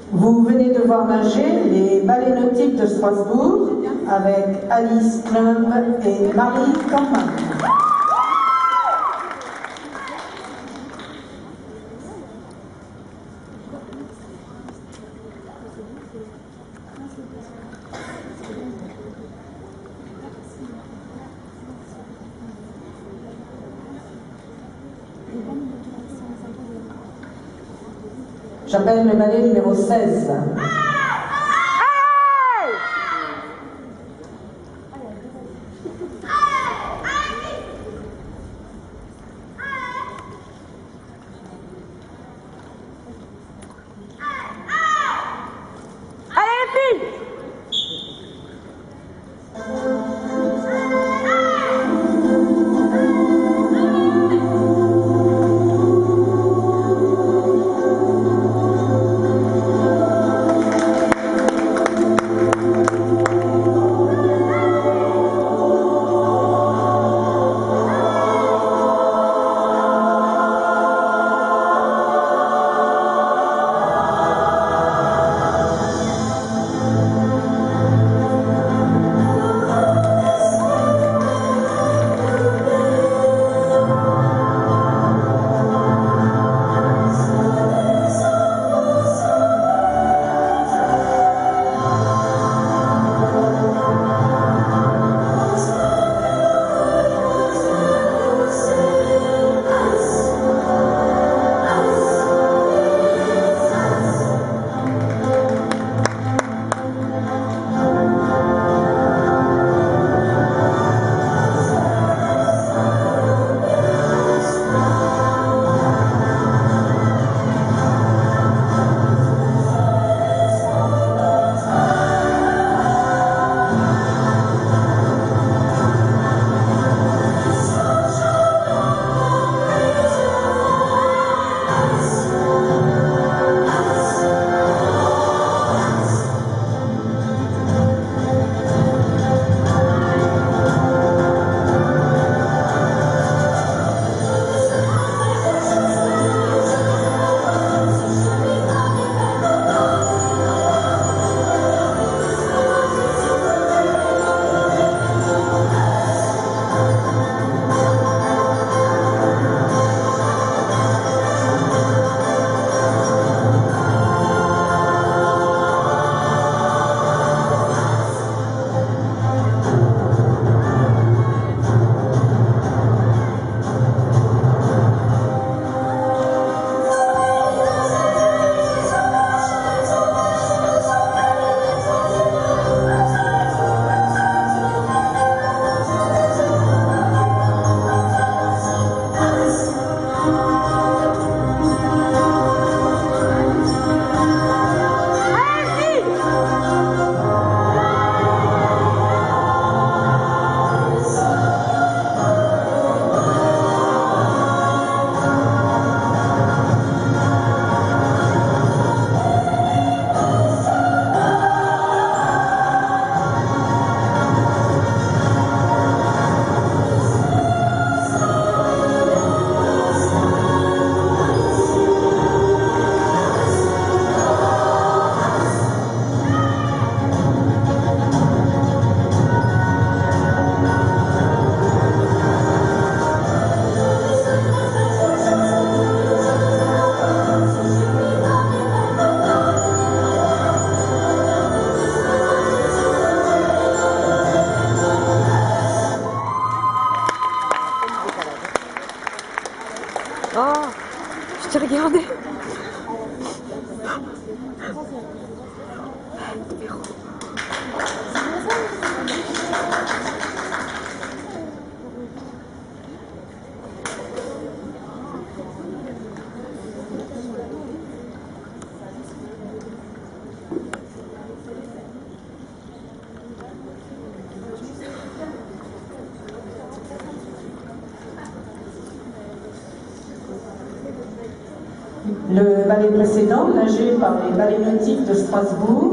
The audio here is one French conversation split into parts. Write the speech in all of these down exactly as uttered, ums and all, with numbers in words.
Vous venez de voir nager les ballets nautiques de Strasbourg avec Alice Clump et Marie Corman. J'appelle le ballet numéro seize. Oh, je t'ai regardé. Le ballet précédent, nagé par les ballets nautiques de Strasbourg,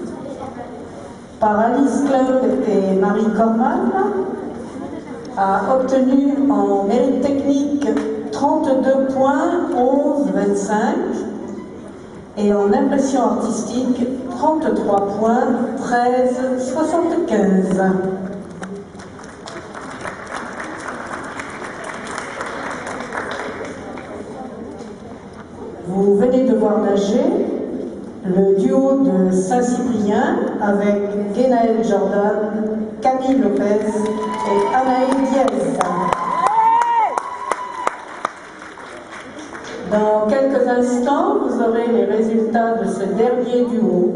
par Alice Clump et Marie Corman, a obtenu en mérite technique trente-deux points, onze, vingt-cinq, Et en impression artistique, trente-trois points, treize soixante-quinze. Vous venez de voir nager le duo de Saint-Cyprien avec Guénaël Jordan, Camille Lopez et Anaïs Diaz. Dans quelques instants, vous aurez les résultats de ce dernier duo.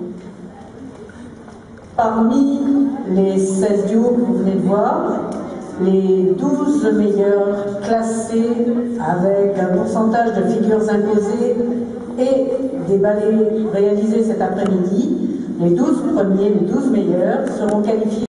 Parmi les seize duos que vous venez de voir, les douze meilleurs classés avec un pourcentage de figures imposées et des ballets réalisés cet après-midi, les douze premiers, les douze meilleurs seront qualifiés.